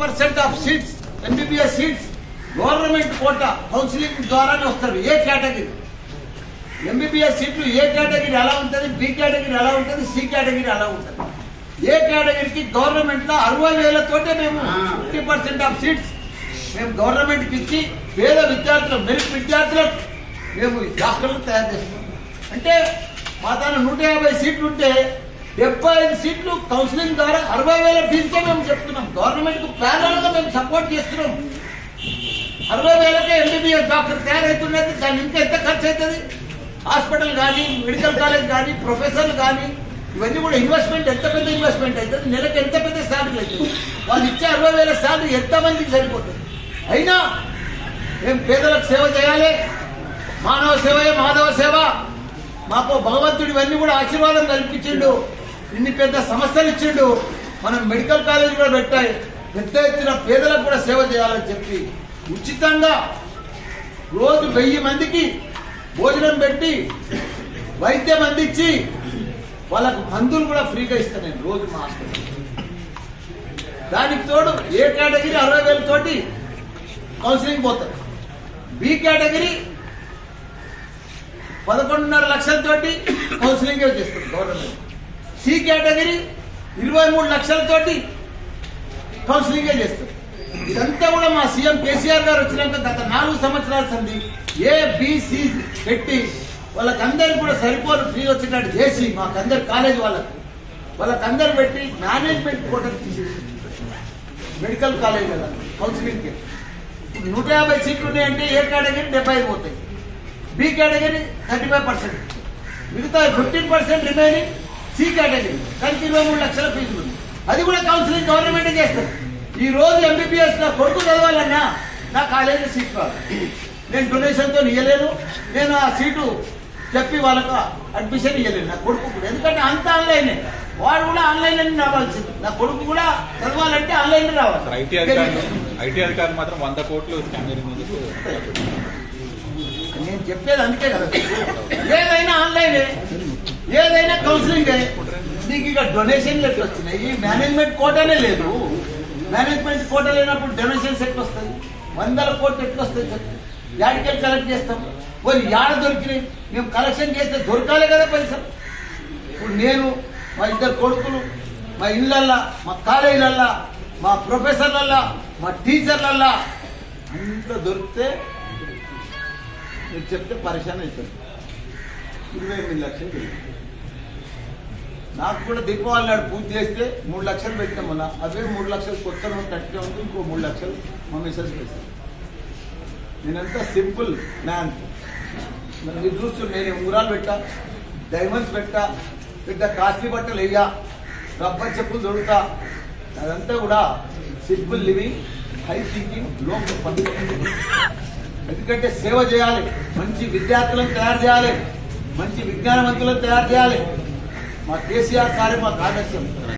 50% of seats MBBS seats government quota counselling ద్వారానే వస్తారు. ఏ category MBBS సీట్లు ఏ కేటగిరీ ఎలా ఉంటుంది, బి కేటగిరీ ఎలా ఉంటుంది, సి కేటగిరీ ఎలా ఉంటుంది. ఏ కేటగిరీకి గవర్నమెంట్ లో 60,000తోటే మేము 50% ఆఫ్ సీట్స్ మేము గవర్నమెంట్కి ఇచ్చి పేద విద్యార్థులు మెరిట్ విద్యార్థులకు మేము డాక్టర్లు తయారు చేస్తున్నాం. అంటే మా తన 150 సీట్లు ఉంటే 75 సీట్లు కౌన్సిలింగ్ ద్వారా 60,000 ఫీజుకే మేము చెప్తున్నాం. గవర్నమెంట్ కు ప్యారల్ గా మేము సపోర్ట్ చేస్తున్నాం. 60,000కే ఎంబీబీఎస్ డాక్టర్ తయారవుతున్నది. దాని ఇంకా ఎంత ఖర్చు అవుతుంది? హాస్పిటల్ కానీ, మెడికల్ కాలేజ్ కానీ, ప్రొఫెసర్లు కానీ, ఇవన్నీ కూడా ఇన్వెస్ట్మెంట్ ఎంత పెద్ద ఇన్వెస్ట్మెంట్ అవుతుంది. నెలకు ఎంత పెద్ద శాలరీ అవుతుంది. వాళ్ళు ఇచ్చే 60,000 శాలరీ ఎంతమందికి సరిపోతుంది? అయినా మేము పేదలకు సేవ చేయాలి. మానవ సేవయే మాధవ సేవ. మాకు భగవంతుడు ఇవన్నీ కూడా ఆశీర్వాదం కల్పించిండు. ఇన్ని పెద్ద సమస్యలు ఇచ్చిండు. మనం మెడికల్ కాలేజ్ కూడా పెట్టాలి. పెద్ద ఎత్తున పేదలకు కూడా సేవ చేయాలని చెప్పి ఉచితంగా రోజు 1000 మందికి భోజనం పెట్టి వైద్యం అందించి వాళ్ళకు మందులు కూడా ఫ్రీగా ఇస్తాను నేను రోజు మా హాస్పిటల్. దానికి తోడు ఏ కేటగిరీ 60,000 తోటి కౌన్సిలింగ్ పోతారు. బి కేటగిరీ 11.5 లక్షలతోటి కౌన్సిలింగ్ చేస్తారు గవర్నమెంట్. సి కేటగిరీ 23 లక్షలతోటి కౌన్సిలింగ్ చేస్తారు. ఇదంతా కూడా మా సీఎం కేసీఆర్ గారు వచ్చినాక గత 4 సంవత్సరాల సంది ఏబిసి పెట్టి వాళ్ళకందరికి కూడా సరిపోరు ఫీజు వచ్చేటట్టు చేసి మాకందరు కాలేజ్ వాళ్ళకందరు పెట్టి మేనేజ్మెంట్ కోటా తీసేసి మెడికల్ కాలేజ్ కదా కౌన్సిలింగ్ కి 150 సీట్లు ఉన్నాయంటే ఏ కేటగిరీ 75 పోతాయి. బి కేటగిరీ 35%, మిగతా 15% రిమైనింగ్ సి కేటగిరీ. దానికి 23 లక్షల ఫీజులు ఉంది. అది కూడా కౌన్సిలింగ్ గవర్నమెంట్ చేస్తారు. ఈ రోజు ఎంబీబీఎస్ నా కొడుకు చదవాలన్నా నా కాలేజీ సీట్ కాదు. నేను డొనేషన్తో ఇవ్వలేను. నేను ఆ సీటు చెప్పి వాళ్ళకు అడ్మిషన్ ఇవ్వలేను నా కొడుకు కూడా. ఎందుకంటే అంత ఆన్లైనే. వాడు కూడా ఆన్లైన్ అని రావాల్సింది. నా కొడుకు కూడా చదవాలంటే ఆన్లైన్ రావాలి. ఐటీ అధికారులు మాత్రం 100 కోట్లు నేను చెప్పేది అందుకే కదా. ఏదైనా ఆన్లైనే, ఏదైనా కౌన్సిలింగ్. నీకు ఇక డొనేషన్లు ఎట్లా వచ్చినాయి? మేనేజ్మెంట్ కోటానే లేదు. మేనేజ్మెంట్ కోటా లేనప్పుడు డొనేషన్స్ ఎట్లా వస్తాయి? 100 కోట్లు ఎట్లా వస్తాయి చెప్పి యాడికెళ్ళి కలెక్ట్ చేస్తాం. వాళ్ళు యాడ దొరికినాయి? మేము కలెక్షన్ చేస్తే దొరకాలి కదా పైసలు. ఇప్పుడు నేను మా 2 కొడుకులు మా ఇళ్ళల్లా, మా కాలేజీలల్లా, మా ప్రొఫెసర్లల్లా, మా టీచర్లల్లా అంత దొరికితే మీరు చెప్తే పరిశాన్ అవుతుంది. 28 లక్షలు. నాకు కూడా దీపావళి నాడు పూజ చేస్తే 3 లక్షలు పెట్టాం. మొన్న అవే 3 లక్షలు కొత్త కట్టిన ఉంది. ఇంకో 3 లక్షలు మా మిస్సెస్ పెట్టాను. నేనంతా సింపుల్ మ్యాన్. మీరు చూస్తూ నేను ఉంగరాలు పెట్టా, డైమండ్స్ పెట్టా, పెద్ద కాస్ట్లీ బట్టలు వేయా, రబ్బర్ చెప్పులు దొరుకుతా. అదంతా కూడా సింపుల్ లివింగ్, హై థింకింగ్, లో పద్ధతి. ఎందుకంటే సేవ చేయాలి, మంచి విద్యార్థులను తయారు చేయాలి, మంచి విజ్ఞానవంతులను తయారు చేయాలి. మా కేసీఆర్ సారే మాకు ఆదర్శం.